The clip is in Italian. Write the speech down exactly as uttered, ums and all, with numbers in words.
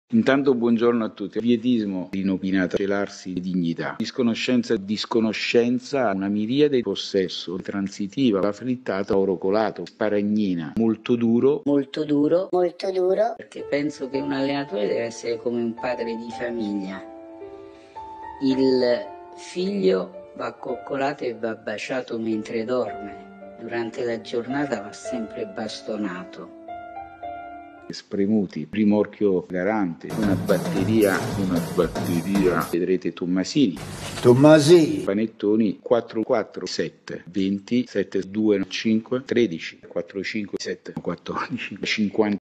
Intanto buongiorno a tutti. Pietismo, inopinata, celarsi di dignità. Disconoscenza, disconoscenza, una miriade di possesso, transitiva, la frittata, oro colato, sparagnina, molto duro. Molto duro, molto duro, perché penso che un allenatore deve essere come un padre di famiglia. Il figlio va coccolato e va baciato mentre dorme. Durante la giornata va sempre bastonato. Spremuti, rimorchio garante, una batteria, una batteria, vedrete Tommasini. Tommasini. Panettoni quattro quattro sette venti sette due cinque tredici quattro cinque sette quattordici cinquanta